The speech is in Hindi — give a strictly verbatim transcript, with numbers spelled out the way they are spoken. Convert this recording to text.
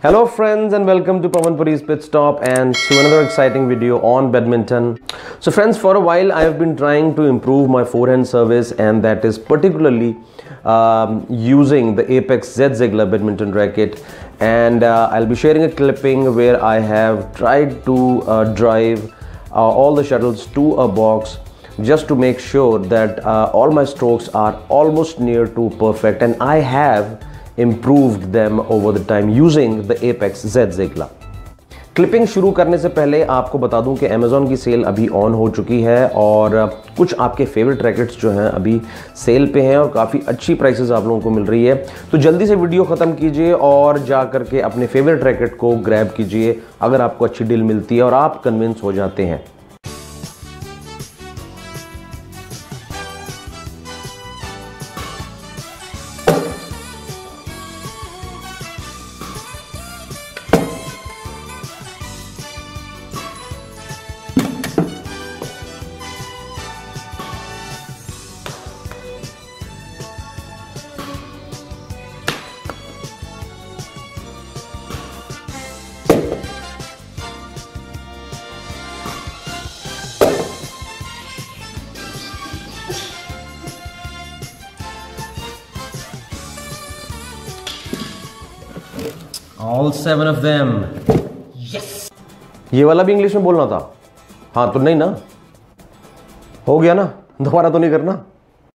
Hello friends and welcome to Pawan Puri's Pit Stop and to another exciting video on badminton. So friends, for a while I have been trying to improve my forehand service, and that is particularly um, using the Apex Z Ziegler badminton racket, and uh, I'll be sharing a clipping where I have tried to uh, drive uh, all the shuttles to a box just to make sure that uh, all my strokes are almost near to perfect, and I have improved them over the time using the Apex Z Ziegler. Clipping शुरू करने से पहले आपको बता दूं कि Amazon की सेल अभी ऑन हो चुकी है और कुछ आपके फेवरेट रैकेट्स जो हैं अभी सेल पे हैं और काफ़ी अच्छी प्राइसेस आप लोगों को मिल रही है। तो जल्दी से वीडियो ख़त्म कीजिए और जा करके अपने फेवरेट रैकेट को ग्रैब कीजिए अगर आपको अच्छी डील मिलती है और आप कन्विंस हो जाते हैं। All seven of them. Yes. ये वाला भी इंग्लिश में बोलना था। हाँ तो नहीं ना, हो गया ना, दोबारा तो नहीं करना।